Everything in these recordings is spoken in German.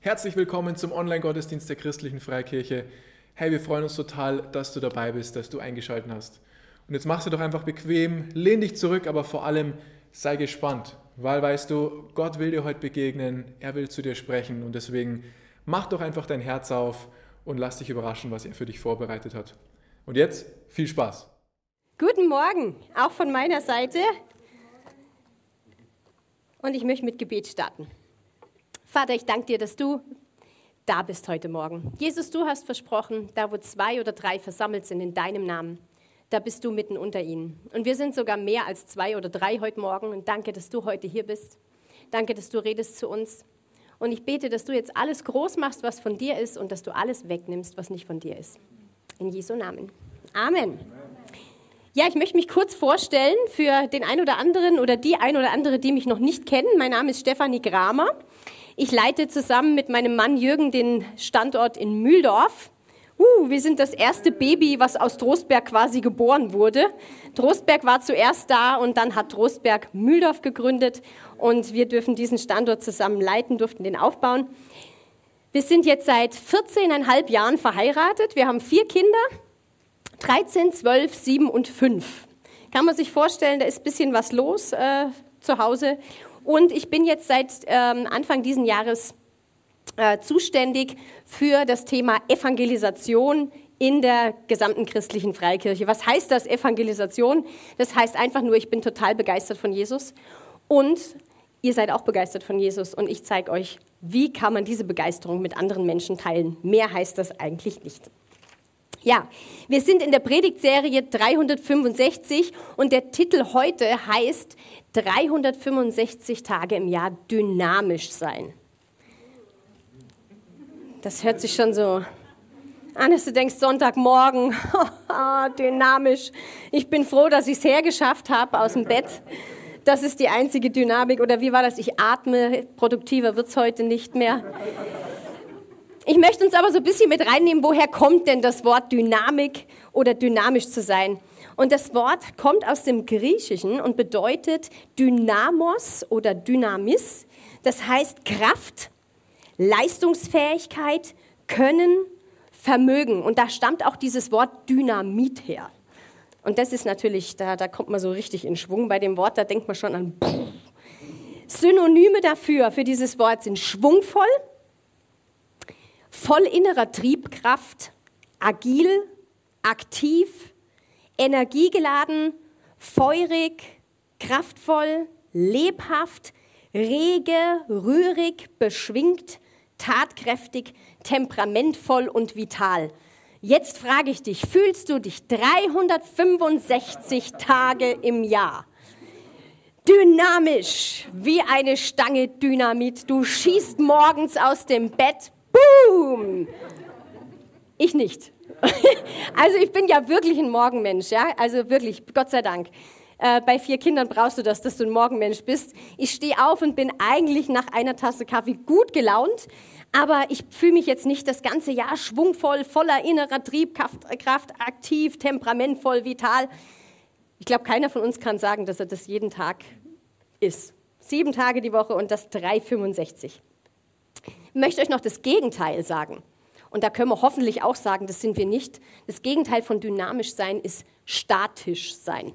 Herzlich willkommen zum Online-Gottesdienst der Christlichen Freikirche. Hey, wir freuen uns total, dass du dabei bist, dass du eingeschaltet hast. Und jetzt machst du doch einfach bequem, lehn dich zurück, aber vor allem sei gespannt, weil weißt du, Gott will dir heute begegnen, er will zu dir sprechen und deswegen mach doch einfach dein Herz auf und lass dich überraschen, was er für dich vorbereitet hat. Und jetzt viel Spaß. Guten Morgen, auch von meiner Seite. Und ich möchte mit Gebet starten. Vater, ich danke dir, dass du da bist heute Morgen. Jesus, du hast versprochen, da wo 2 oder 3 versammelt sind in deinem Namen, da bist du mitten unter ihnen. Und wir sind sogar mehr als 2 oder 3 heute Morgen. Und danke, dass du heute hier bist. Danke, dass du redest zu uns. Und ich bete, dass du jetzt alles groß machst, was von dir ist und dass du alles wegnimmst, was nicht von dir ist. In Jesu Namen. Amen. Ja, ich möchte mich kurz vorstellen für den einen oder anderen oder die ein oder andere, die mich noch nicht kennen. Mein Name ist Stefanie Gramer. Ich leite zusammen mit meinem Mann Jürgen den Standort in Mühldorf. Wir sind das erste Baby, was aus Trostberg quasi geboren wurde. Trostberg war zuerst da und dann hat Trostberg Mühldorf gegründet und wir dürfen diesen Standort zusammen leiten, durften den aufbauen. Wir sind jetzt seit 14,5 Jahren verheiratet. Wir haben 4 Kinder, 13, 12, 7 und 5. Kann man sich vorstellen, da ist ein bisschen was los zu Hause. Und ich bin jetzt seit Anfang dieses Jahres zuständig für das Thema Evangelisation in der gesamten christlichen Freikirche. Was heißt das, Evangelisation? Das heißt einfach nur, ich bin total begeistert von Jesus und ihr seid auch begeistert von Jesus und ich zeige euch, wie kann man diese Begeisterung mit anderen Menschen teilen. Mehr heißt das eigentlich nicht. Ja, wir sind in der Predigtserie 365 und der Titel heute heißt 365 Tage im Jahr dynamisch sein. Das hört sich schon so an, dass du denkst, Sonntagmorgen, dynamisch. Ich bin froh, dass ich es hergeschafft habe aus dem Bett. Das ist die einzige Dynamik. Oder wie war das? Ich atme, produktiver wird es heute nicht mehr. Ich möchte uns aber so ein bisschen mit reinnehmen, woher kommt denn das Wort Dynamik oder dynamisch zu sein? Und das Wort kommt aus dem Griechischen und bedeutet Dynamos oder Dynamis. Das heißt Kraft, Leistungsfähigkeit, Können, Vermögen. Und da stammt auch dieses Wort Dynamit her. Und das ist natürlich, da kommt man so richtig in Schwung bei dem Wort, da denkt man schon an Synonyme dafür, für dieses Wort sind schwungvoll, voll innerer Triebkraft, agil, aktiv, energiegeladen, feurig, kraftvoll, lebhaft, rege, rührig, beschwingt, tatkräftig, temperamentvoll und vital. Jetzt frage ich dich, fühlst du dich 365 Tage im Jahr dynamisch wie eine Stange Dynamit? Du schießt morgens aus dem Bett, boom! Ich nicht. Also ich bin ja wirklich ein Morgenmensch, ja, also wirklich, Gott sei Dank. Bei 4 Kindern brauchst du das, dass du ein Morgenmensch bist. Ich stehe auf und bin eigentlich nach einer Tasse Kaffee gut gelaunt, aber ich fühle mich jetzt nicht das ganze Jahr schwungvoll, voller innerer Triebkraft, aktiv, temperamentvoll, vital. Ich glaube, keiner von uns kann sagen, dass er das jeden Tag ist. 7 Tage die Woche und das 365. Ich möchte euch noch das Gegenteil sagen. Und da können wir hoffentlich auch sagen, das sind wir nicht. Das Gegenteil von dynamisch sein ist statisch sein.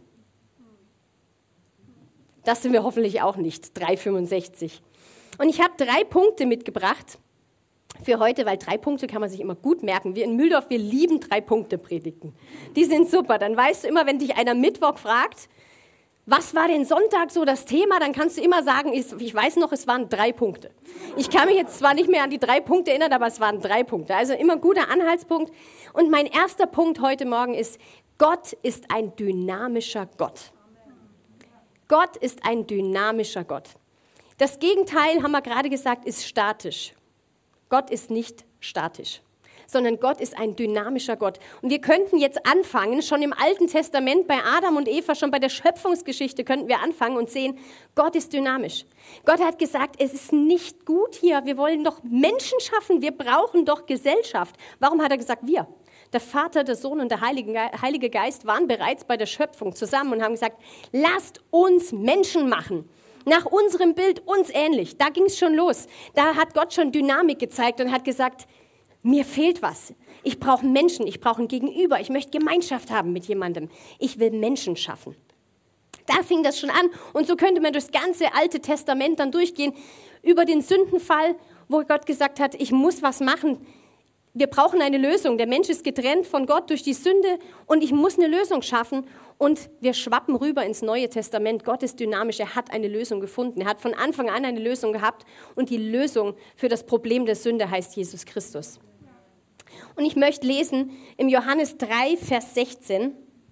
Das sind wir hoffentlich auch nicht, 365. Und ich habe 3 Punkte mitgebracht für heute, weil 3 Punkte kann man sich immer gut merken. Wir in Mühldorf, wir lieben 3-Punkte-Predigten. Die sind super. Dann weißt du immer, wenn dich einer Mittwoch fragt, was war denn Sonntag so das Thema, dann kannst du immer sagen, ich weiß noch, es waren 3 Punkte. Ich kann mich jetzt zwar nicht mehr an die 3 Punkte erinnern, aber es waren 3 Punkte. Also immer guter Anhaltspunkt. Und mein erster Punkt heute Morgen ist, Gott ist ein dynamischer Gott. Gott ist ein dynamischer Gott. Das Gegenteil, haben wir gerade gesagt, ist statisch. Gott ist nicht statisch, sondern Gott ist ein dynamischer Gott. Und wir könnten jetzt anfangen, schon im Alten Testament bei Adam und Eva, schon bei der Schöpfungsgeschichte könnten wir anfangen und sehen, Gott ist dynamisch. Gott hat gesagt, es ist nicht gut hier, wir wollen doch Menschen schaffen, wir brauchen doch Gesellschaft. Warum hat er gesagt, wir? Der Vater, der Sohn und der Heilige Geist waren bereits bei der Schöpfung zusammen und haben gesagt, lasst uns Menschen machen. nach unserem Bild, uns ähnlich. Da ging es schon los. Da hat Gott schon Dynamik gezeigt und hat gesagt, mir fehlt was. Ich brauche Menschen, ich brauche ein Gegenüber, ich möchte Gemeinschaft haben mit jemandem. Ich will Menschen schaffen. Da fing das schon an und so könnte man durchs ganze Alte Testament dann durchgehen über den Sündenfall, wo Gott gesagt hat, ich muss was machen. Wir brauchen eine Lösung. Der Mensch ist getrennt von Gott durch die Sünde und ich muss eine Lösung schaffen. Und wir schwappen rüber ins Neue Testament. Gott ist dynamisch, er hat eine Lösung gefunden. Er hat von Anfang an eine Lösung gehabt und die Lösung für das Problem der Sünde heißt Jesus Christus. Und ich möchte lesen im Johannes 3, Vers 16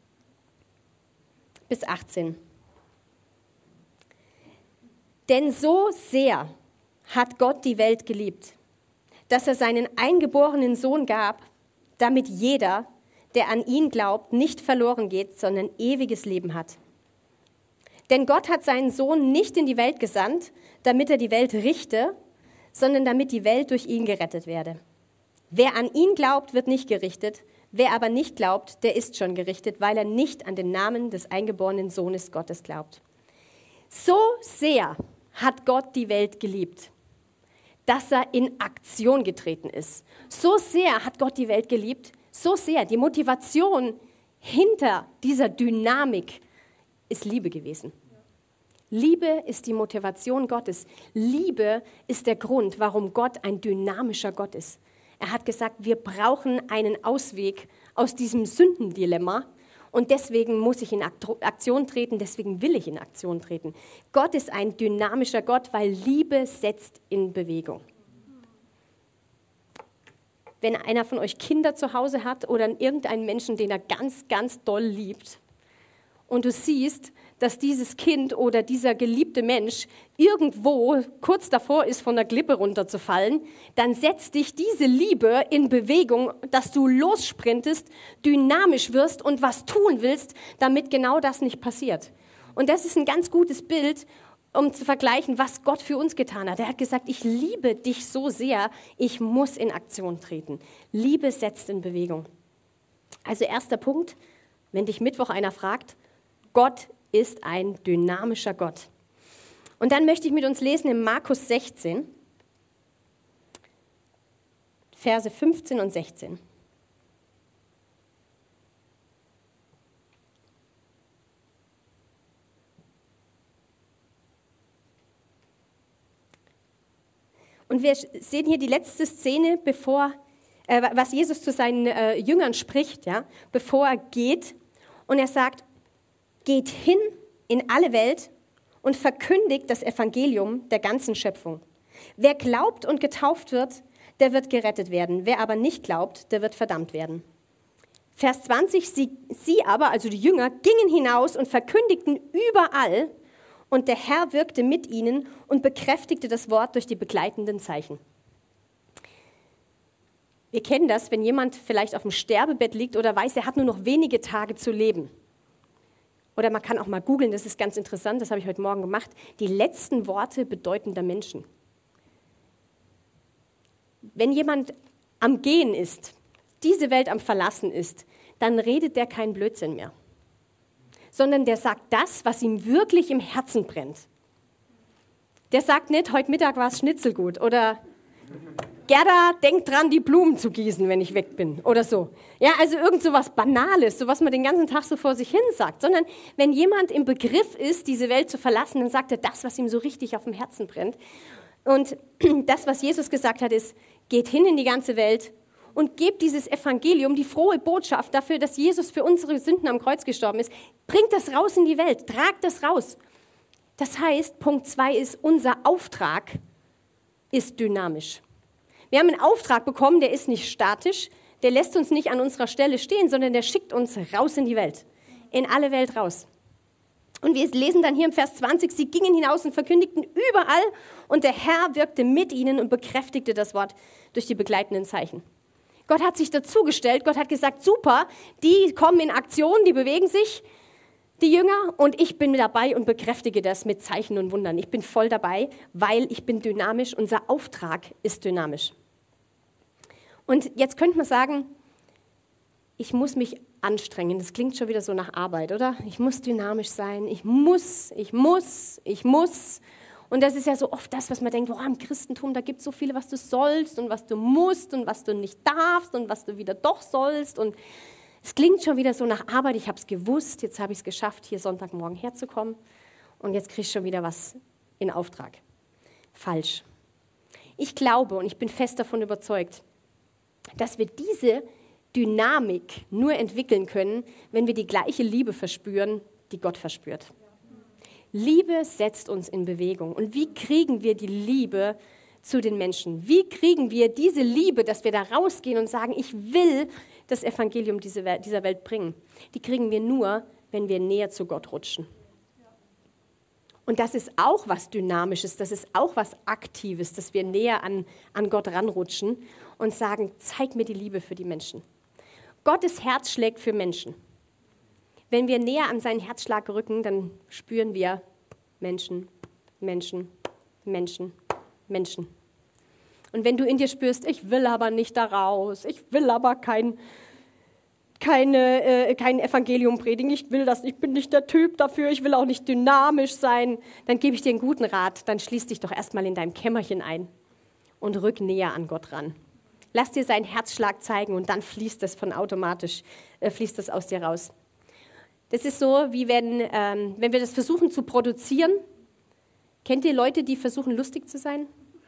bis 18. Denn so sehr hat Gott die Welt geliebt, dass er seinen eingeborenen Sohn gab, damit jeder, der an ihn glaubt, nicht verloren geht, sondern ewiges Leben hat. Denn Gott hat seinen Sohn nicht in die Welt gesandt, damit er die Welt richte, sondern damit die Welt durch ihn gerettet werde. Wer an ihn glaubt, wird nicht gerichtet. Wer aber nicht glaubt, der ist schon gerichtet, weil er nicht an den Namen des eingeborenen Sohnes Gottes glaubt. So sehr hat Gott die Welt geliebt, dass er in Aktion getreten ist. So sehr hat Gott die Welt geliebt, so sehr. Die Motivation hinter dieser Dynamik ist Liebe gewesen. Liebe ist die Motivation Gottes. Liebe ist der Grund, warum Gott ein dynamischer Gott ist. Er hat gesagt, wir brauchen einen Ausweg aus diesem Sündendilemma und deswegen muss ich in Aktion treten, deswegen will ich in Aktion treten. Gott ist ein dynamischer Gott, weil Liebe setzt in Bewegung. Wenn einer von euch Kinder zu Hause hat oder irgendeinen Menschen, den er ganz, ganz doll liebt und du siehst, dass dieses Kind oder dieser geliebte Mensch irgendwo kurz davor ist, von der Klippe runterzufallen, dann setzt dich diese Liebe in Bewegung, dass du lossprintest, dynamisch wirst und was tun willst, damit genau das nicht passiert. Und das ist ein ganz gutes Bild, um zu vergleichen, was Gott für uns getan hat. Er hat gesagt, ich liebe dich so sehr, ich muss in Aktion treten. Liebe setzt in Bewegung. Also erster Punkt, wenn dich Mittwoch einer fragt, Gott ist ein dynamischer Gott. Und dann möchte ich mit uns lesen in Markus 16, Verse 15 und 16. Und wir sehen hier die letzte Szene, was Jesus zu seinen Jüngern spricht, ja, bevor er geht. Und er sagt, geht hin in alle Welt und verkündigt das Evangelium der ganzen Schöpfung. Wer glaubt und getauft wird, der wird gerettet werden. Wer aber nicht glaubt, der wird verdammt werden. Vers 20, sie aber, also die Jünger, gingen hinaus und verkündigten überall, und der Herr wirkte mit ihnen und bekräftigte das Wort durch die begleitenden Zeichen. Wir kennen das, wenn jemand vielleicht auf dem Sterbebett liegt oder weiß, er hat nur noch wenige Tage zu leben. Oder man kann auch mal googeln, das ist ganz interessant, das habe ich heute Morgen gemacht, die letzten Worte bedeutender Menschen. Wenn jemand am Gehen ist, diese Welt am Verlassen ist, dann redet der keinen Blödsinn mehr, sondern der sagt das, was ihm wirklich im Herzen brennt. Der sagt nicht, heute Mittag war es Schnitzelgut oder Gerda, denk dran, die Blumen zu gießen, wenn ich weg bin oder so. Ja, also irgend so was Banales, so was man den ganzen Tag so vor sich hin sagt, sondern wenn jemand im Begriff ist, diese Welt zu verlassen, dann sagt er das, was ihm so richtig auf dem Herzen brennt. Und das, was Jesus gesagt hat, ist, geht hin in die ganze Welt und gebt dieses Evangelium, die frohe Botschaft dafür, dass Jesus für unsere Sünden am Kreuz gestorben ist. Bringt das raus in die Welt, tragt das raus. Das heißt, Punkt 2 ist, unser Auftrag ist dynamisch. Wir haben einen Auftrag bekommen, der ist nicht statisch, der lässt uns nicht an unserer Stelle stehen, sondern der schickt uns raus in die Welt, in alle Welt raus. Und wir lesen dann hier im Vers 20, sie gingen hinaus und verkündigten überall und der Herr wirkte mit ihnen und bekräftigte das Wort durch die begleitenden Zeichen. Gott hat sich dazugestellt, Gott hat gesagt, super, die kommen in Aktion, die bewegen sich, die Jünger, und ich bin mit dabei und bekräftige das mit Zeichen und Wundern. Ich bin voll dabei, weil ich bin dynamisch, unser Auftrag ist dynamisch. Und jetzt könnte man sagen, ich muss mich anstrengend. Das klingt schon wieder so nach Arbeit, oder? Ich muss dynamisch sein, ich muss. Und das ist ja so oft das, was man denkt, im Christentum, da gibt es so viele, was du sollst und was du musst und was du nicht darfst und was du wieder doch sollst. Und es klingt schon wieder so nach Arbeit. Ich habe es gewusst, jetzt habe ich es geschafft, hier Sonntagmorgen herzukommen. Und jetzt kriege ich schon wieder was in Auftrag. Falsch. Ich glaube und ich bin fest davon überzeugt, dass wir diese Dynamik nur entwickeln können, wenn wir die gleiche Liebe verspüren, die Gott verspürt. Liebe setzt uns in Bewegung. Und wie kriegen wir die Liebe zu den Menschen? Wie kriegen wir diese Liebe, dass wir da rausgehen und sagen, ich will das Evangelium dieser Welt bringen? Die kriegen wir nur, wenn wir näher zu Gott rutschen. Und das ist auch was Dynamisches, das ist auch was Aktives, dass wir näher an Gott ranrutschen und sagen, zeig mir die Liebe für die Menschen. Gottes Herz schlägt für Menschen. Wenn wir näher an seinen Herzschlag rücken, dann spüren wir Menschen. Und wenn du in dir spürst, ich will aber nicht da raus, ich will aber kein Evangelium predigen, ich bin nicht der Typ dafür, ich will auch nicht dynamisch sein, dann gebe ich dir einen guten Rat, dann schließ dich doch erstmal in deinem Kämmerchen ein und rück näher an Gott ran. Lass dir seinen Herzschlag zeigen und dann fließt das fließt das aus dir raus. Das ist so, wie wenn wir das versuchen zu produzieren. Kennt ihr Leute, die versuchen, lustig zu sein?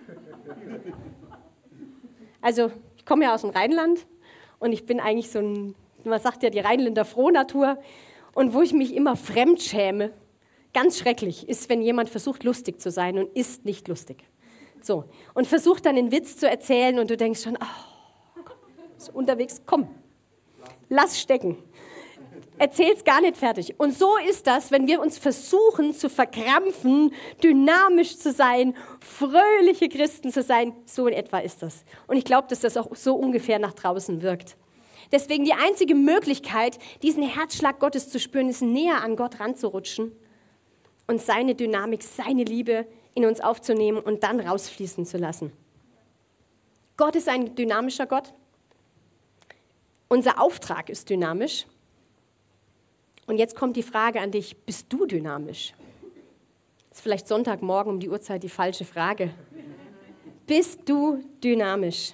Also, ich komme ja aus dem Rheinland und ich bin eigentlich man sagt ja, die Rheinländer Frohnatur. Und wo ich mich immer fremdschäme, ganz schrecklich, ist, wenn jemand versucht, lustig zu sein und ist nicht lustig. So. Und versucht dann einen Witz zu erzählen und du denkst schon, ist unterwegs, komm, lass stecken. Erzähl's gar nicht fertig. Und so ist das, wenn wir uns versuchen zu verkrampfen, dynamisch zu sein, fröhliche Christen zu sein. So in etwa ist das. Und ich glaube, dass das auch so ungefähr nach draußen wirkt. Deswegen die einzige Möglichkeit, diesen Herzschlag Gottes zu spüren, ist näher an Gott ranzurutschen und seine Dynamik, seine Liebe in uns aufzunehmen und dann rausfließen zu lassen. Gott ist ein dynamischer Gott. Unser Auftrag ist dynamisch. Und jetzt kommt die Frage an dich, bist du dynamisch? Das ist vielleicht Sonntagmorgen um die Uhrzeit die falsche Frage. Bist du dynamisch?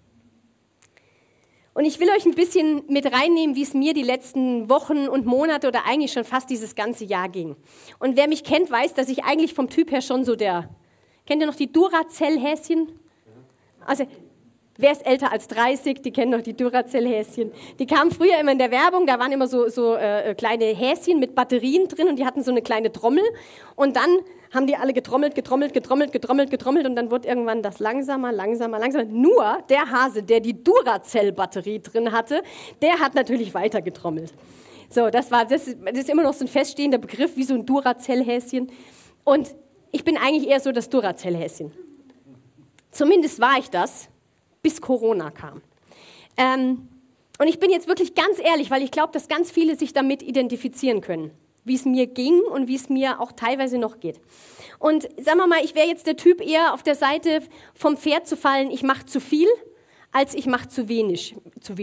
Und ich will euch ein bisschen mit reinnehmen, wie es mir die letzten Wochen und Monate oder eigentlich schon fast dieses ganze Jahr ging. Und wer mich kennt, weiß, dass ich eigentlich vom Typ her schon so kennt ihr noch die Duracell-Häschen? Also, wer ist älter als 30, die kennen noch die Duracell-Häschen. Die kamen früher immer in der Werbung, da waren immer so kleine Häschen mit Batterien drin und die hatten so eine kleine Trommel. Und dann haben die alle getrommelt und dann wurde irgendwann das langsamer. Nur der Hase, der die Duracell-Batterie drin hatte, der hat natürlich weiter getrommelt. So, das ist immer noch so ein feststehender Begriff, wie so ein Duracell-Häschen. Und ich bin eigentlich eher so das Duracell-Häschen. Zumindest war ich das, bis Corona kam. Und ich bin jetzt wirklich ganz ehrlich, weil ich glaube, dass ganz viele sich damit identifizieren können, wie es mir ging und wie es mir auch teilweise noch geht. Und sagen wir mal, ich wäre jetzt der Typ eher auf der Seite vom Pferd zu fallen, ich mache zu viel, als ich mache zu wenig.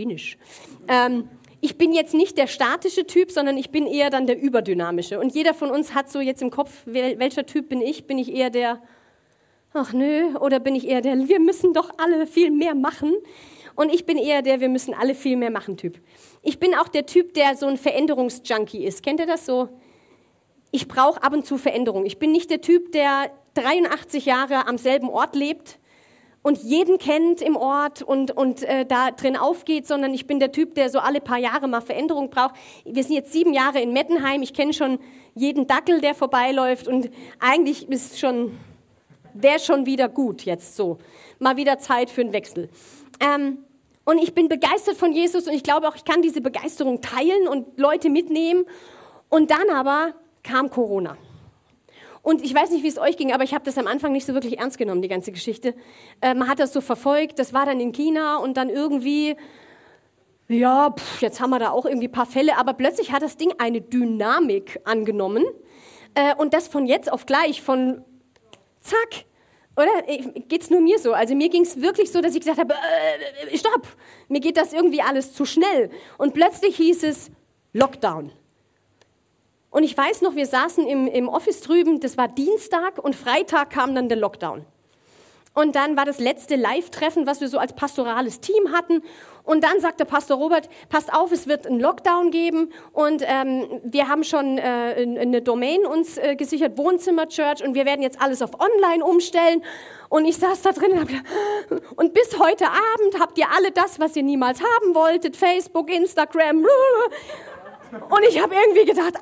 Ich bin jetzt nicht der statische Typ, sondern ich bin eher dann der überdynamische. Und jeder von uns hat so jetzt im Kopf, welcher Typ bin ich? Bin ich eher der, ach nö, oder bin ich eher der, wir müssen doch alle viel mehr machen? Und ich bin eher der, wir müssen alle viel mehr machen Typ. Ich bin auch der Typ, der so ein Veränderungsjunkie ist. Kennt ihr das so? Ich brauche ab und zu Veränderung. Ich bin nicht der Typ, der 83 Jahre am selben Ort lebt und jeden kennt im Ort und da drin aufgeht, sondern ich bin der Typ, der so alle paar Jahre mal Veränderung braucht. Wir sind jetzt 7 Jahre in Mettenheim. Ich kenne schon jeden Dackel, der vorbeiläuft und eigentlich wäre schon wieder gut jetzt so. Mal wieder Zeit für einen Wechsel. Und ich bin begeistert von Jesus und ich glaube auch, ich kann diese Begeisterung teilen und Leute mitnehmen. Und dann aber kam Corona. Und ich weiß nicht, wie es euch ging, aber ich habe das am Anfang nicht so wirklich ernst genommen, die ganze Geschichte. Man hat das so verfolgt, das war dann in China und dann irgendwie, ja, jetzt haben wir da auch irgendwie ein paar Fälle, aber plötzlich hat das Ding eine Dynamik angenommen und das von jetzt auf gleich, von zack, Oder geht es nur mir so? Also mir ging es wirklich so, dass ich gesagt habe, stopp, mir geht das irgendwie alles zu schnell. Und plötzlich hieß es Lockdown. Und ich weiß noch, wir saßen im Office drüben, das war Dienstag und Freitag kam dann der Lockdown. Und dann war das letzte Live-Treffen, was wir so als pastorales Team hatten. Und dann sagte Pastor Robert, passt auf, es wird einen Lockdown geben. Und wir haben schon eine Domain uns gesichert, Wohnzimmer Church. Und wir werden jetzt alles auf Online umstellen. Und ich saß da drin und bis heute Abend habt ihr alle das, was ihr niemals haben wolltet. Facebook, Instagram. Und ich habe irgendwie gedacht,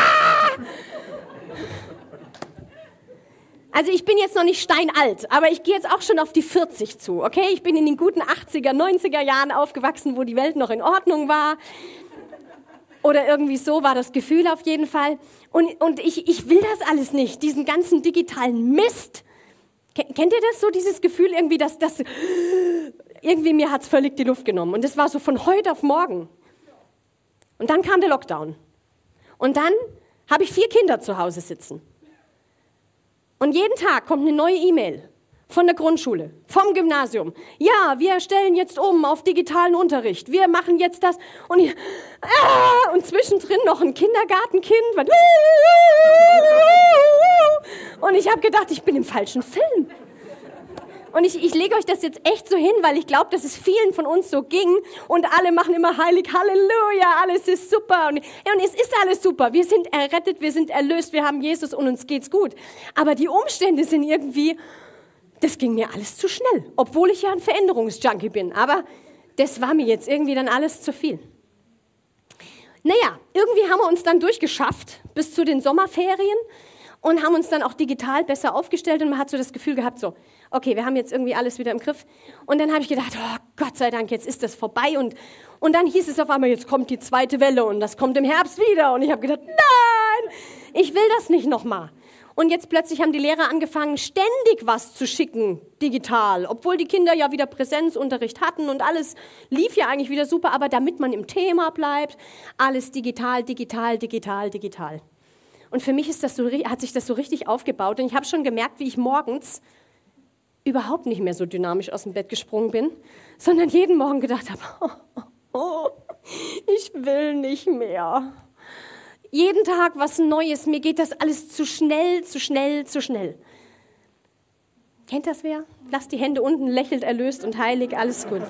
Also ich bin jetzt noch nicht steinalt, aber ich gehe jetzt auch schon auf die 40 zu, okay? Ich bin in den guten 80er, 90er Jahren aufgewachsen, wo die Welt noch in Ordnung war. Oder irgendwie so war das Gefühl auf jeden Fall. Und ich will das alles nicht, diesen ganzen digitalen Mist. Kennt ihr das so, dieses Gefühl irgendwie, dass das irgendwie mir hat es völlig die Luft genommen. Und das war so von heute auf morgen. Und dann kam der Lockdown. Und dann habe ich 4 Kinder zu Hause sitzen. Und jeden Tag kommt eine neue E-Mail von der Grundschule, vom Gymnasium. Ja, wir stellen jetzt um auf digitalen Unterricht. Wir machen jetzt das. Und zwischendrin noch ein Kindergartenkind. Und ich habe gedacht, ich bin im falschen Film. Und ich lege euch das jetzt echt so hin, weil ich glaube, dass es vielen von uns so ging. Und alle machen immer heilig, Halleluja, alles ist super. Und es ist alles super. Wir sind errettet, wir sind erlöst, wir haben Jesus und uns geht's gut. Aber die Umstände sind irgendwie, das ging mir alles zu schnell. Obwohl ich ja ein Veränderungsjunkie bin. Aber das war mir jetzt irgendwie dann alles zu viel. Naja, irgendwie haben wir uns dann durchgeschafft bis zu den Sommerferien. Und haben uns dann auch digital besser aufgestellt und man hat so das Gefühl gehabt, so, okay, wir haben jetzt irgendwie alles wieder im Griff. Und dann habe ich gedacht, oh Gott sei Dank, jetzt ist das vorbei. Und dann hieß es auf einmal, jetzt kommt die zweite Welle und das kommt im Herbst wieder. Und ich habe gedacht, nein, ich will das nicht nochmal. Und jetzt plötzlich haben die Lehrer angefangen, ständig was zu schicken, digital. Obwohl die Kinder ja wieder Präsenzunterricht hatten und alles lief ja eigentlich wieder super. Aber damit man im Thema bleibt, alles digital, digital, digital, digital. Und für mich hat sich das so richtig aufgebaut. Und ich habe schon gemerkt, wie ich morgens überhaupt nicht mehr so dynamisch aus dem Bett gesprungen bin, sondern jeden Morgen gedacht habe, ich will nicht mehr. Jeden Tag was Neues. Mir geht das alles zu schnell, zu schnell, zu schnell. Kennt das wer? Lasst die Hände unten, lächelt erlöst und heilig, alles gut.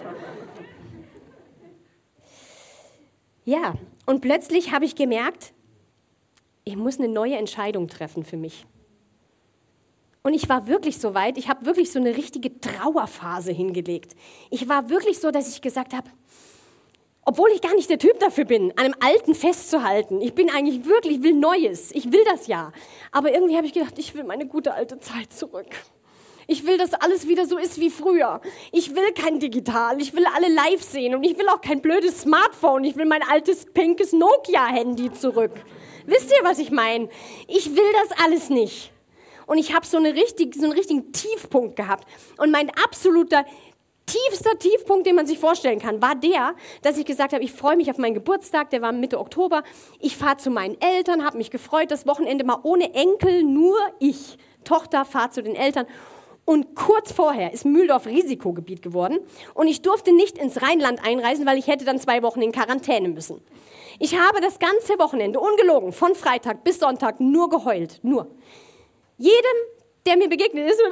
Ja, und plötzlich habe ich gemerkt, ich muss eine neue Entscheidung treffen für mich. Und ich war wirklich so weit, ich habe wirklich so eine richtige Trauerphase hingelegt. Ich war wirklich so, dass ich gesagt habe, obwohl ich gar nicht der Typ dafür bin, an einem Alten festzuhalten. Ich bin eigentlich wirklich, ich will Neues, ich will das ja. Aber irgendwie habe ich gedacht, ich will meine gute alte Zeit zurück. Ich will, dass alles wieder so ist wie früher. Ich will kein Digital, ich will alle live sehen und ich will auch kein blödes Smartphone. Ich will mein altes pinkes Nokia-Handy zurück. Wisst ihr, was ich meine? Ich will das alles nicht. Und ich habe so einen richtigen Tiefpunkt gehabt. Und mein absoluter tiefster Tiefpunkt, den man sich vorstellen kann, war der, dass ich gesagt habe, ich freue mich auf meinen Geburtstag, der war Mitte Oktober. Ich fahre zu meinen Eltern, habe mich gefreut, das Wochenende mal ohne Enkel, nur ich. Tochter, fahre zu den Eltern. Und kurz vorher ist Mühldorf Risikogebiet geworden. Und ich durfte nicht ins Rheinland einreisen, weil ich hätte dann 2 Wochen in Quarantäne müssen. Ich habe das ganze Wochenende, ungelogen, von Freitag bis Sonntag nur geheult. Nur. Jedem, der mir begegnet ist,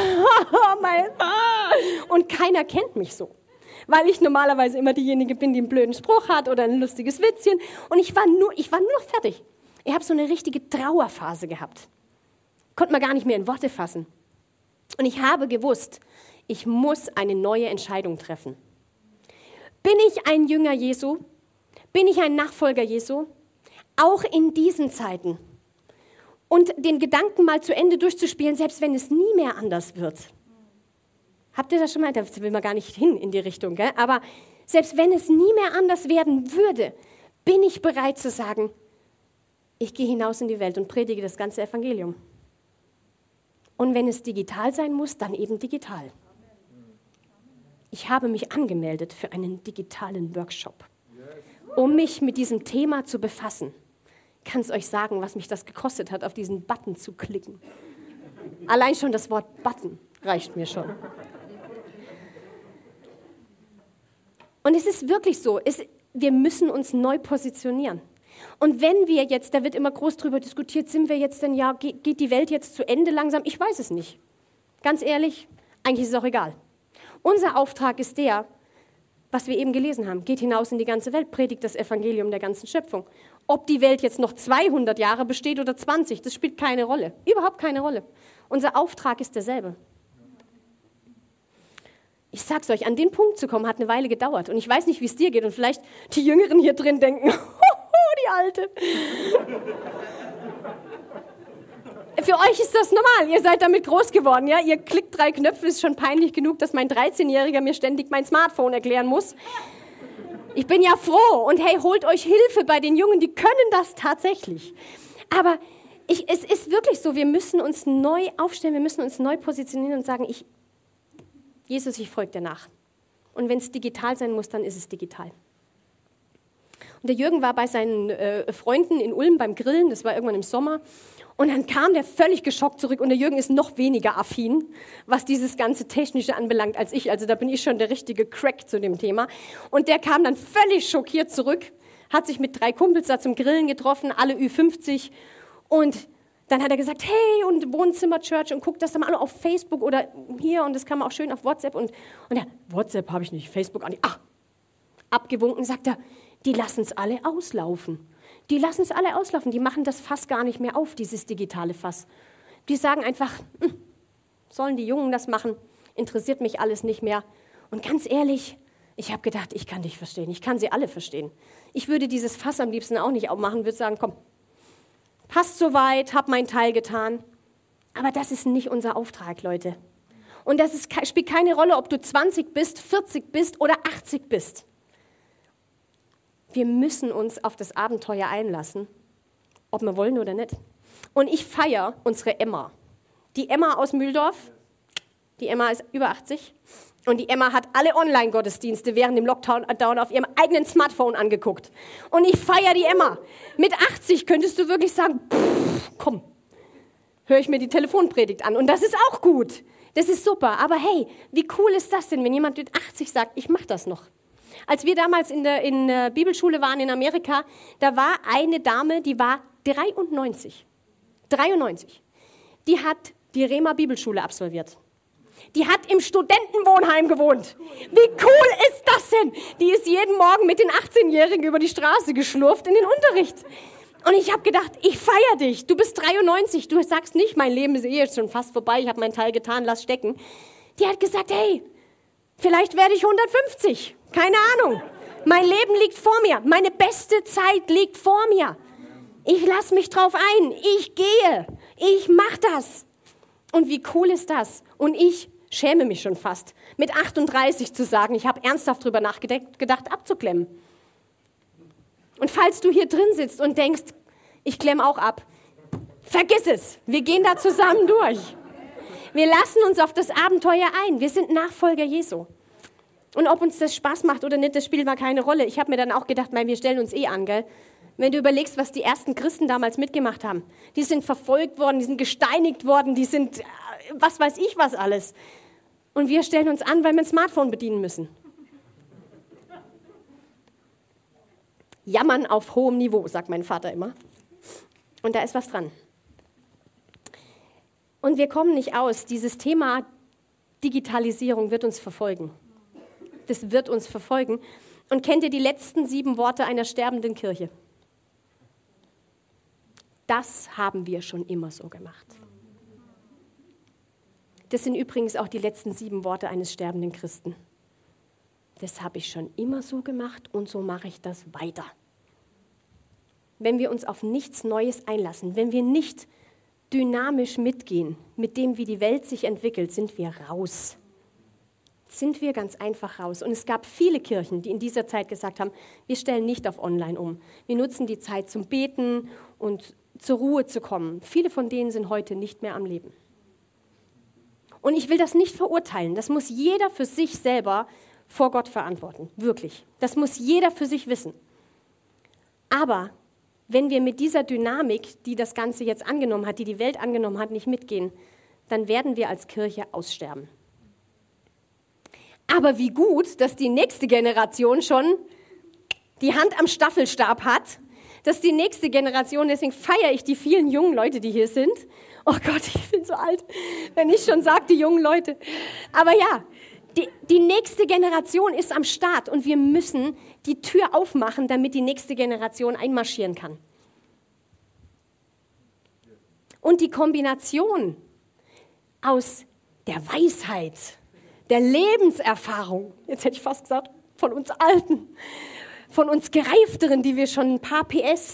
und keiner kennt mich so. Weil ich normalerweise immer diejenige bin, die einen blöden Spruch hat oder ein lustiges Witzchen. Und ich war nur noch fertig. Ich habe so eine richtige Trauerphase gehabt. Konnte man gar nicht mehr in Worte fassen. Und ich habe gewusst, ich muss eine neue Entscheidung treffen. Bin ich ein Jünger Jesu? Bin ich ein Nachfolger Jesu? Auch in diesen Zeiten. Und den Gedanken mal zu Ende durchzuspielen, selbst wenn es nie mehr anders wird. Habt ihr das schon mal? Da will man gar nicht hin in die Richtung, gell? Aber selbst wenn es nie mehr anders werden würde, bin ich bereit zu sagen, ich gehe hinaus in die Welt und predige das ganze Evangelium. Und wenn es digital sein muss, dann eben digital. Ich habe mich angemeldet für einen digitalen Workshop, um mich mit diesem Thema zu befassen. Ich kann es euch sagen, was mich das gekostet hat, auf diesen Button zu klicken. Allein schon das Wort Button. reicht mir schon. Und es ist wirklich so, wir müssen uns neu positionieren. Und wenn wir jetzt, da wird immer groß drüber diskutiert, sind wir jetzt denn, ja, geht die Welt jetzt zu Ende langsam? Ich weiß es nicht. Ganz ehrlich, eigentlich ist es auch egal. Unser Auftrag ist der, was wir eben gelesen haben, geht hinaus in die ganze Welt, predigt das Evangelium der ganzen Schöpfung. Ob die Welt jetzt noch 200 Jahre besteht oder 20, das spielt keine Rolle, überhaupt keine Rolle. Unser Auftrag ist derselbe. Ich sag's euch, an den Punkt zu kommen, hat eine Weile gedauert. Und ich weiß nicht, wie es dir geht. Und vielleicht die Jüngeren hier drin denken, die Alte. Für euch ist das normal. Ihr seid damit groß geworden. Ja? Ihr klickt 3 Knöpfe, ist schon peinlich genug, dass mein 13-Jähriger mir ständig mein Smartphone erklären muss. Ich bin ja froh. Und hey, holt euch Hilfe bei den Jungen, die können das tatsächlich. Aber es ist wirklich so, wir müssen uns neu aufstellen, wir müssen uns neu positionieren und sagen, Jesus, ich folge dir nach. Und wenn es digital sein muss, dann ist es digital. Und der Jürgen war bei seinen Freunden in Ulm beim Grillen, das war irgendwann im Sommer. Und dann kam der völlig geschockt zurück. Und der Jürgen ist noch weniger affin, was dieses ganze Technische anbelangt, als ich. Also da bin ich schon der richtige Crack zu dem Thema. Und der kam dann völlig schockiert zurück, hat sich mit 3 Kumpels da zum Grillen getroffen, alle Ü50. Und dann hat er gesagt, hey, und Wohnzimmer-Church, und guckt das dann mal alle auf Facebook oder hier, und das kann man auch schön auf WhatsApp. Und ja, WhatsApp habe ich nicht, Facebook auch nicht. Abgewunken, sagt er, die lassen es alle auslaufen. Die lassen es alle auslaufen, die machen das Fass gar nicht mehr auf, dieses digitale Fass. Die sagen einfach, sollen die Jungen das machen, interessiert mich alles nicht mehr. Und ganz ehrlich, ich habe gedacht, ich kann dich verstehen, ich kann sie alle verstehen. Ich würde dieses Fass am liebsten auch nicht aufmachen, würde sagen, komm, passt soweit, hab meinen Teil getan. Aber das ist nicht unser Auftrag, Leute. Und das spielt keine Rolle, ob du 20 bist, 40 bist oder 80 bist. Wir müssen uns auf das Abenteuer einlassen, ob wir wollen oder nicht. Und ich feiere unsere Emma. Die Emma aus Mühldorf, die Emma ist über 80 und die Emma hat alle Online-Gottesdienste während dem Lockdown auf ihrem eigenen Smartphone angeguckt. Und ich feiere die Emma. Mit 80 könntest du wirklich sagen, komm, höre ich mir die Telefonpredigt an. Und das ist auch gut. Das ist super. Aber hey, wie cool ist das denn, wenn jemand mit 80 sagt, ich mache das noch. Als wir damals in der Bibelschule waren in Amerika, da war eine Dame, die war 93. 93. Die hat die Rema Bibelschule absolviert. Die hat im Studentenwohnheim gewohnt. Wie cool ist das denn? Die ist jeden Morgen mit den 18-Jährigen über die Straße geschlurft in den Unterricht. Und ich habe gedacht, ich feiere dich. Du bist 93. Du sagst nicht, mein Leben ist jetzt schon fast vorbei. Ich habe meinen Teil getan, lass stecken. Die hat gesagt, hey, vielleicht werde ich 150. Keine Ahnung. Mein Leben liegt vor mir. Meine beste Zeit liegt vor mir. Ich lasse mich drauf ein. Ich gehe. Ich mache das. Und wie cool ist das? Und ich schäme mich schon fast, mit 38 zu sagen, ich habe ernsthaft darüber nachgedacht, abzuklemmen. Und falls du hier drin sitzt und denkst, ich klemme auch ab, vergiss es. Wir gehen da zusammen durch. Wir lassen uns auf das Abenteuer ein. Wir sind Nachfolger Jesu. Und ob uns das Spaß macht oder nicht, das spielt mal keine Rolle. Ich habe mir dann auch gedacht, wir stellen uns an, gell? Wenn du überlegst, was die ersten Christen damals mitgemacht haben. Die sind verfolgt worden, die sind gesteinigt worden, die sind, was weiß ich was alles. Und wir stellen uns an, weil wir ein Smartphone bedienen müssen. Jammern auf hohem Niveau, sagt mein Vater immer. Und da ist was dran. Und wir kommen nicht aus. Dieses Thema Digitalisierung wird uns verfolgen. Das wird uns verfolgen. Und kennt ihr die letzten 7 Worte einer sterbenden Kirche? Das haben wir schon immer so gemacht. Das sind übrigens auch die letzten 7 Worte eines sterbenden Christen. Das habe ich schon immer so gemacht und so mache ich das weiter. Wenn wir uns auf nichts Neues einlassen, wenn wir nicht dynamisch mitgehen mit dem, wie die Welt sich entwickelt, sind wir raus. Sind wir ganz einfach raus. Und es gab viele Kirchen, die in dieser Zeit gesagt haben, wir stellen nicht auf Online um. Wir nutzen die Zeit zum Beten und zur Ruhe zu kommen. Viele von denen sind heute nicht mehr am Leben. Und ich will das nicht verurteilen. Das muss jeder für sich selber vor Gott verantworten. Wirklich. Das muss jeder für sich wissen. Aber wenn wir mit dieser Dynamik, die das Ganze jetzt angenommen hat, die die Welt angenommen hat, nicht mitgehen, dann werden wir als Kirche aussterben. Aber wie gut, dass die nächste Generation schon die Hand am Staffelstab hat, dass die nächste Generation, deswegen feiere ich die vielen jungen Leute, die hier sind. Oh Gott, ich bin so alt, wenn ich schon sage, die jungen Leute. Aber ja, die nächste Generation ist am Start und wir müssen die Tür aufmachen, damit die nächste Generation einmarschieren kann. Und die Kombination aus der Weisheit, der Lebenserfahrung, jetzt hätte ich fast gesagt, von uns Alten, von uns Gereifteren, die wir schon ein paar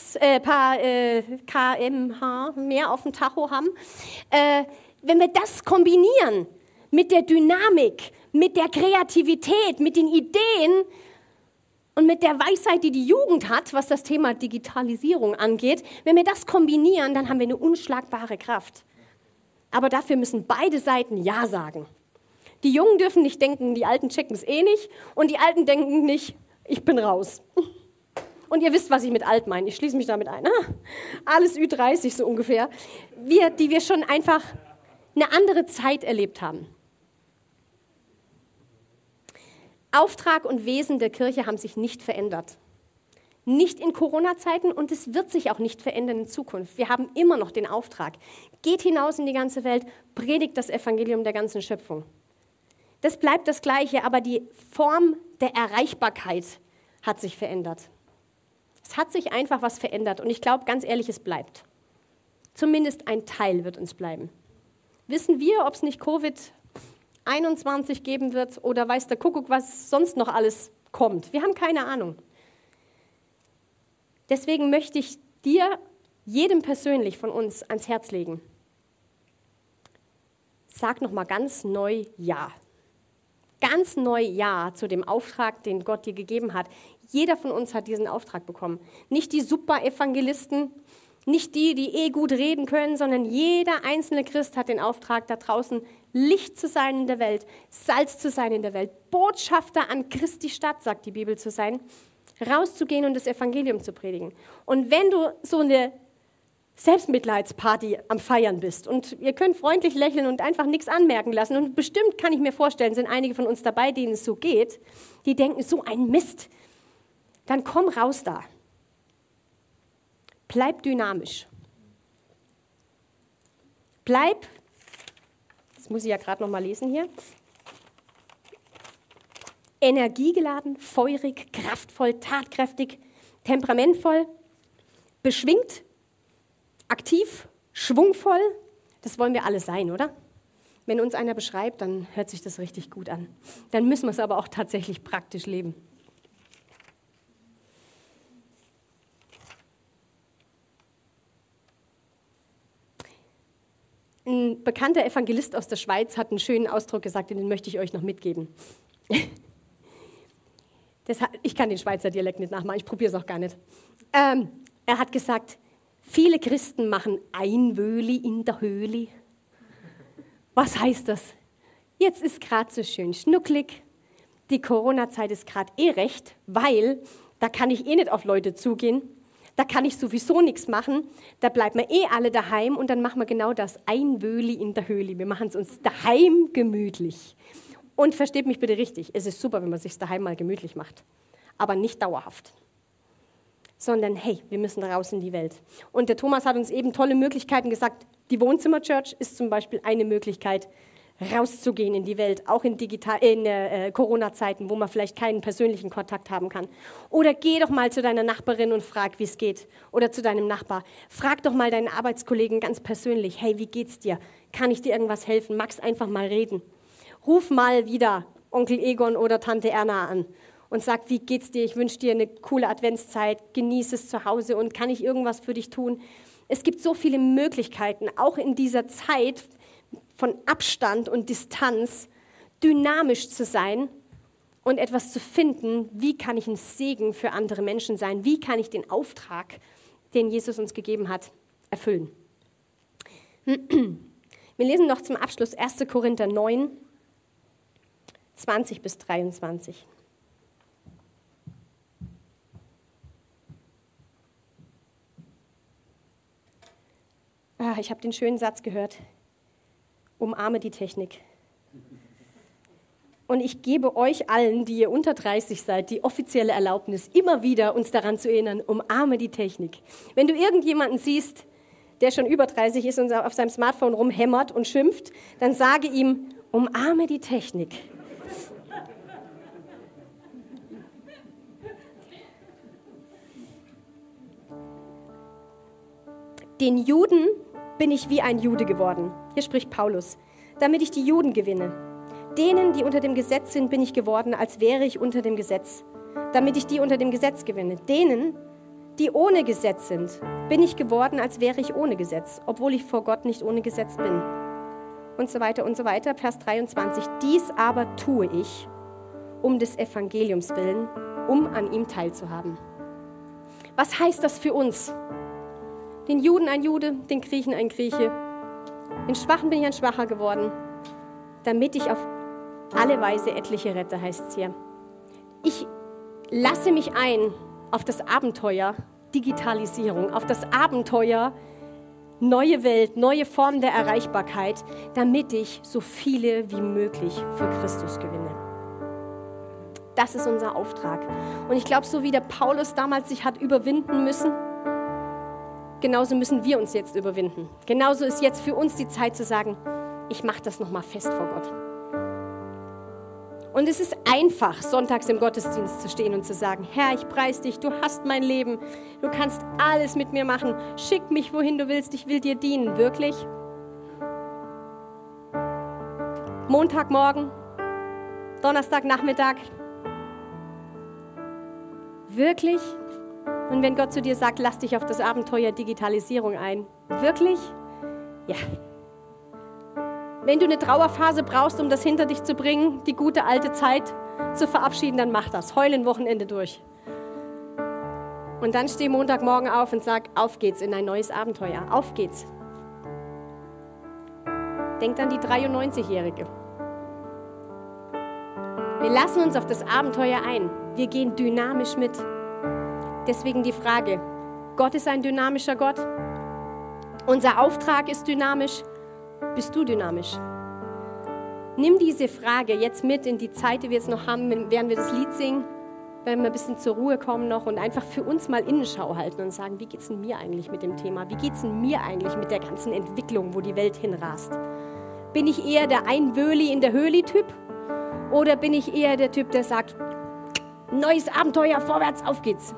kmh mehr auf dem Tacho haben, wenn wir das kombinieren mit der Dynamik, mit der Kreativität, mit den Ideen und mit der Weisheit, die die Jugend hat, was das Thema Digitalisierung angeht, wenn wir das kombinieren, dann haben wir eine unschlagbare Kraft. Aber dafür müssen beide Seiten Ja sagen. Die Jungen dürfen nicht denken, die Alten checken es eh nicht und die Alten denken nicht, ich bin raus. Und ihr wisst, was ich mit alt meine. Ich schließe mich damit ein. Alles Ü30 so ungefähr. Die wir schon einfach eine andere Zeit erlebt haben. Auftrag und Wesen der Kirche haben sich nicht verändert. Nicht in Corona-Zeiten und es wird sich auch nicht verändern in Zukunft. Wir haben immer noch den Auftrag. Geht hinaus in die ganze Welt, predigt das Evangelium der ganzen Schöpfung. Das bleibt das Gleiche, aber die Form der Erreichbarkeit hat sich verändert. Es hat sich einfach was verändert und ich glaube, ganz ehrlich, es bleibt. Zumindest ein Teil wird uns bleiben. Wissen wir, ob es nicht Covid-21 geben wird oder weiß der Kuckuck, was sonst noch alles kommt? Wir haben keine Ahnung. Deswegen möchte ich dir, jedem persönlich von uns, ans Herz legen. Sag nochmal ganz neu Ja. Ganz neu Ja zu dem Auftrag, den Gott dir gegeben hat. Jeder von uns hat diesen Auftrag bekommen. Nicht die Super-Evangelisten, nicht die gut reden können, sondern jeder einzelne Christ hat den Auftrag, da draußen Licht zu sein in der Welt, Salz zu sein in der Welt, Botschafter an Christi Stadt, sagt die Bibel, zu sein, rauszugehen und das Evangelium zu predigen. Und wenn du so eine Selbstmitleidsparty am Feiern bist und ihr könnt freundlich lächeln und einfach nichts anmerken lassen und bestimmt kann ich mir vorstellen, sind einige von uns dabei, denen es so geht, die denken, so ein Mist, dann komm raus da. Bleib dynamisch. Bleib, das muss ich ja gerade noch mal lesen hier, energiegeladen, feurig, kraftvoll, tatkräftig, temperamentvoll, beschwingt, aktiv, schwungvoll, das wollen wir alle sein, oder? Wenn uns einer beschreibt, dann hört sich das richtig gut an. Dann müssen wir es aber auch tatsächlich praktisch leben. Ein bekannter Evangelist aus der Schweiz hat einen schönen Ausdruck gesagt, den möchte ich euch noch mitgeben. Ich kann den Schweizer Dialekt nicht nachmachen, ich probiere es auch gar nicht. Er hat gesagt, viele Christen machen Einwöhli in der Höhle. Was heißt das? Jetzt ist gerade so schön schnucklig. Die Corona-Zeit ist gerade recht, weil da kann ich nicht auf Leute zugehen. Da kann ich sowieso nichts machen. Da bleiben wir alle daheim und dann machen wir genau das. Einwöhli in der Höhle. Wir machen es uns daheim gemütlich. Und versteht mich bitte richtig, es ist super, wenn man es sich daheim mal gemütlich macht. Aber nicht dauerhaft. Sondern hey, wir müssen raus in die Welt. Und der Thomas hat uns eben tolle Möglichkeiten gesagt. Die Wohnzimmerchurch ist zum Beispiel eine Möglichkeit, rauszugehen in die Welt, auch in Corona-Zeiten, wo man vielleicht keinen persönlichen Kontakt haben kann. Oder geh doch mal zu deiner Nachbarin und frag, wie es geht. Oder zu deinem Nachbar. Frag doch mal deinen Arbeitskollegen ganz persönlich, hey, wie geht's dir? Kann ich dir irgendwas helfen? Magst einfach mal reden? Ruf mal wieder Onkel Egon oder Tante Erna an und sag, wie geht's dir? Ich wünsche dir eine coole Adventszeit, genieße es zu Hause und kann ich irgendwas für dich tun? Es gibt so viele Möglichkeiten, auch in dieser Zeit von Abstand und Distanz dynamisch zu sein und etwas zu finden, wie kann ich ein Segen für andere Menschen sein? Wie kann ich den Auftrag, den Jesus uns gegeben hat, erfüllen? Wir lesen noch zum Abschluss 1. Korinther 9, 20 bis 23. Ich habe den schönen Satz gehört. umarme die Technik. Und ich gebe euch allen, die ihr unter 30 seid, die offizielle Erlaubnis, immer wieder uns daran zu erinnern, umarme die Technik. Wenn du irgendjemanden siehst, der schon über 30 ist und auf seinem Smartphone rumhämmert und schimpft, dann sage ihm, umarme die Technik. Den Juden bin ich wie ein Jude geworden. Hier spricht Paulus, damit ich die Juden gewinne. Denen, die unter dem Gesetz sind, bin ich geworden, als wäre ich unter dem Gesetz, damit ich die unter dem Gesetz gewinne. Denen, die ohne Gesetz sind, bin ich geworden, als wäre ich ohne Gesetz, obwohl ich vor Gott nicht ohne Gesetz bin. Und so weiter und so weiter. Vers 23. Dies aber tue ich, um des Evangeliums willen, um an ihm teilzuhaben. Was heißt das für uns? Den Juden ein Jude, den Griechen ein Grieche. Den Schwachen bin ich ein Schwacher geworden, damit ich auf alle Weise etliche rette, heißt es hier. Ich lasse mich ein auf das Abenteuer Digitalisierung, auf das Abenteuer neue Welt, neue Formen der Erreichbarkeit, damit ich so viele wie möglich für Christus gewinne. Das ist unser Auftrag. Und ich glaube, so wie der Paulus damals sich hat überwinden müssen, genauso müssen wir uns jetzt überwinden. Genauso ist jetzt für uns die Zeit zu sagen, ich mache das nochmal fest vor Gott. Und es ist einfach, sonntags im Gottesdienst zu stehen und zu sagen, Herr, ich preise dich, du hast mein Leben, du kannst alles mit mir machen, schick mich, wohin du willst, ich will dir dienen, wirklich. Montagmorgen, Donnerstagnachmittag, wirklich? Und wenn Gott zu dir sagt, lass dich auf das Abenteuer Digitalisierung ein, wirklich? Ja. Wenn du eine Trauerphase brauchst, um das hinter dich zu bringen, die gute alte Zeit zu verabschieden, dann mach das. Heul ein Wochenende durch. Und dann steh Montagmorgen auf und sag, auf geht's in ein neues Abenteuer. Auf geht's. Denk an die 93-Jährige. Wir lassen uns auf das Abenteuer ein. Wir gehen dynamisch mit. Deswegen die Frage, Gott ist ein dynamischer Gott. Unser Auftrag ist dynamisch. Bist du dynamisch? Nimm diese Frage jetzt mit in die Zeit, die wir jetzt noch haben, während wir das Lied singen, wenn wir ein bisschen zur Ruhe kommen noch und einfach für uns mal Innenschau halten und sagen, wie geht es denn mir eigentlich mit dem Thema? Wie geht es denn mir eigentlich mit der ganzen Entwicklung, wo die Welt hinrast? Bin ich eher der Einwöhli in der Höhli-Typ? Oder bin ich eher der Typ, der sagt, neues Abenteuer, vorwärts, auf geht's?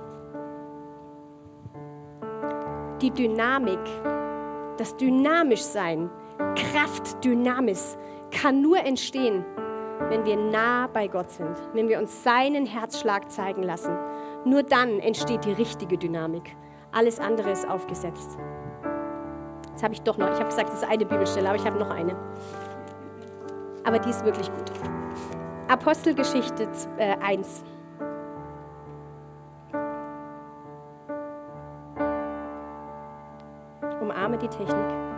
Die Dynamik, das Dynamischsein, Kraft, Dynamis kann nur entstehen, wenn wir nah bei Gott sind, wenn wir uns seinen Herzschlag zeigen lassen. Nur dann entsteht die richtige Dynamik. Alles andere ist aufgesetzt. Jetzt habe ich doch noch, ich habe gesagt, das ist eine Bibelstelle, aber ich habe noch eine. Aber die ist wirklich gut. Apostelgeschichte 1. Umarme die Technik.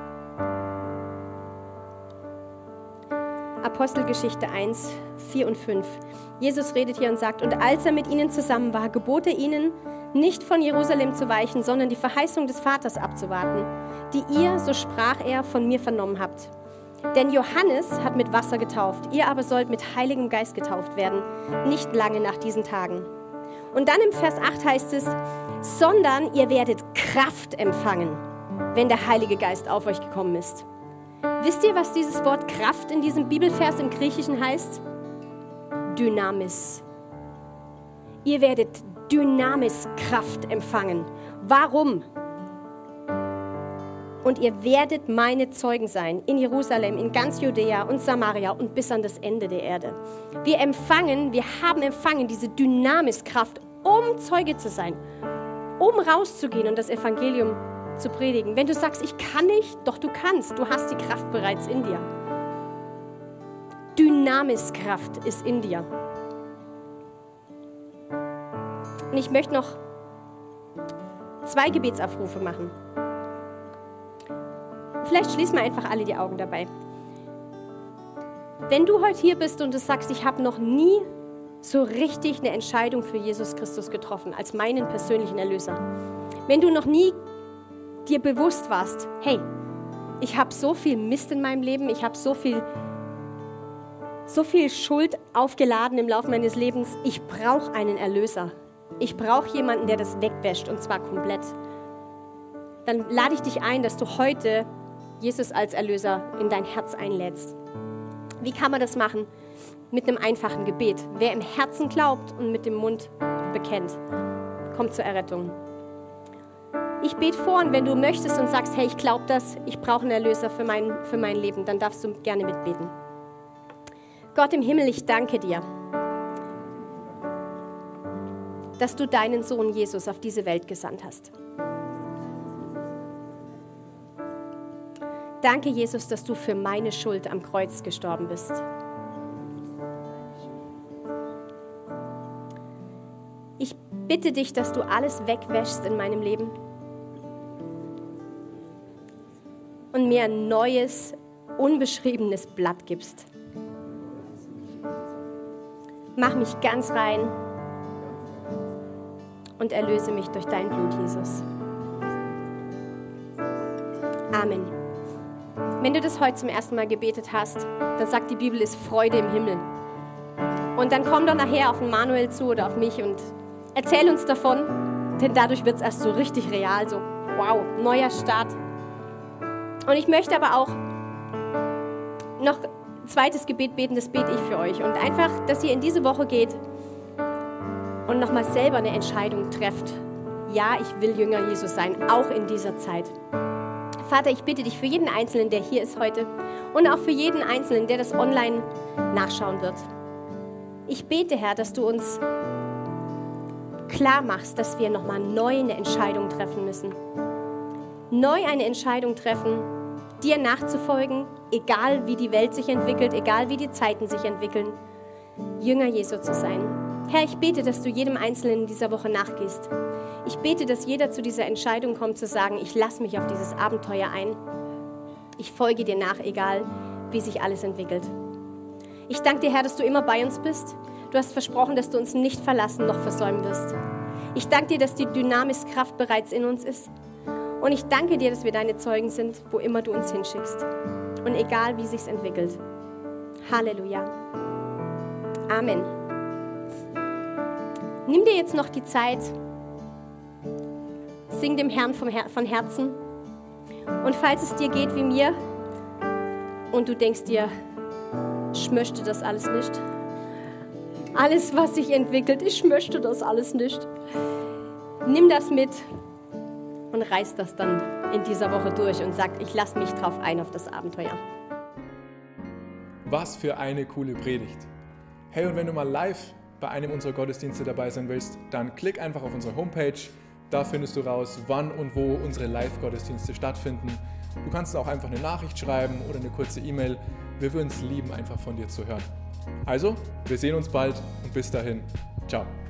Apostelgeschichte 1, 4 und 5. Jesus redet hier und sagt, und als er mit ihnen zusammen war, gebot er ihnen, nicht von Jerusalem zu weichen, sondern die Verheißung des Vaters abzuwarten, die ihr, so sprach er, von mir vernommen habt. Denn Johannes hat mit Wasser getauft, ihr aber sollt mit Heiligem Geist getauft werden, nicht lange nach diesen Tagen. Und dann im Vers 8 heißt es, sondern ihr werdet Kraft empfangen, wenn der Heilige Geist auf euch gekommen ist. Wisst ihr, was dieses Wort Kraft in diesem Bibelvers im Griechischen heißt? Dynamis. Ihr werdet Dynamis-Kraft empfangen. Warum? Und ihr werdet meine Zeugen sein in Jerusalem, in ganz Judäa und Samaria und bis an das Ende der Erde. Wir haben empfangen diese Dynamis-Kraft, um Zeuge zu sein, um rauszugehen und das Evangelium zu predigen. Wenn du sagst, ich kann nicht, doch du kannst. Du hast die Kraft bereits in dir. Dynamis-Kraft ist in dir. Und ich möchte noch 2 Gebetsaufrufe machen. Vielleicht schließen wir einfach alle die Augen dabei. Wenn du heute hier bist und du sagst, ich habe noch nie so richtig eine Entscheidung für Jesus Christus getroffen, als meinen persönlichen Erlöser. Wenn du noch nie dir bewusst warst, hey, Ich habe so viel Mist in meinem Leben, ich habe so viel Schuld aufgeladen im Laufe meines Lebens. Ich brauche einen Erlöser. Ich brauche jemanden, der das wegwäscht, und zwar komplett. Dann lade ich dich ein, dass du heute Jesus als Erlöser in dein Herz einlädst. Wie kann man das machen? Mit einem einfachen Gebet. Wer im Herzen glaubt und mit dem Mund bekennt, kommt zur Errettung. Ich bete vor, und wenn du möchtest und sagst, hey, ich glaube das, ich brauche einen Erlöser für mein Leben, dann darfst du gerne mitbeten. Gott im Himmel, ich danke dir, dass du deinen Sohn Jesus auf diese Welt gesandt hast. Danke, Jesus, dass du für meine Schuld am Kreuz gestorben bist. Ich bitte dich, dass du alles wegwäschst in meinem Leben und mir ein neues, unbeschriebenes Blatt gibst. Mach mich ganz rein und erlöse mich durch dein Blut, Jesus. Amen. Wenn du das heute zum ersten Mal gebetet hast, dann sagt die Bibel, ist Freude im Himmel. Und dann komm doch nachher auf den Manuel zu oder auf mich und erzähl uns davon, denn dadurch wird es erst so richtig real, so wow, neuer Start. Und ich möchte aber auch noch ein zweites Gebet beten, das bete ich für euch. Und einfach, dass ihr in diese Woche geht und nochmal selber eine Entscheidung trefft. Ja, ich will Jünger Jesus sein, auch in dieser Zeit. Vater, ich bitte dich für jeden Einzelnen, der hier ist heute, und auch für jeden Einzelnen, der das online nachschauen wird. Ich bete, Herr, dass du uns klar machst, dass wir nochmal neu eine Entscheidung treffen müssen. Neu eine Entscheidung treffen, dir nachzufolgen, egal wie die Welt sich entwickelt, egal wie die Zeiten sich entwickeln, Jünger Jesu zu sein. Herr, ich bete, dass du jedem Einzelnen in dieser Woche nachgehst. Ich bete, dass jeder zu dieser Entscheidung kommt, zu sagen, ich lasse mich auf dieses Abenteuer ein. Ich folge dir nach, egal wie sich alles entwickelt. Ich danke dir, Herr, dass du immer bei uns bist. Du hast versprochen, dass du uns nicht verlassen noch versäumen wirst. Ich danke dir, dass die Dynamis-Kraft bereits in uns ist. Und ich danke dir, dass wir deine Zeugen sind, wo immer du uns hinschickst. Und egal, wie sich's entwickelt. Halleluja. Amen. Nimm dir jetzt noch die Zeit, sing dem Herrn von Herzen. Und falls es dir geht wie mir und du denkst dir, ich möchte das alles nicht. Alles, was sich entwickelt, ich möchte das alles nicht. Nimm das mit und reiß das dann in dieser Woche durch und sag, ich lasse mich drauf ein auf das Abenteuer. Was für eine coole Predigt. Hey, und wenn du mal live bei einem unserer Gottesdienste dabei sein willst, dann klick einfach auf unsere Homepage. Da findest du raus, wann und wo unsere Live-Gottesdienste stattfinden. Du kannst auch einfach eine Nachricht schreiben oder eine kurze E-Mail. Wir würden es lieben, einfach von dir zu hören. Also, wir sehen uns bald und bis dahin. Ciao.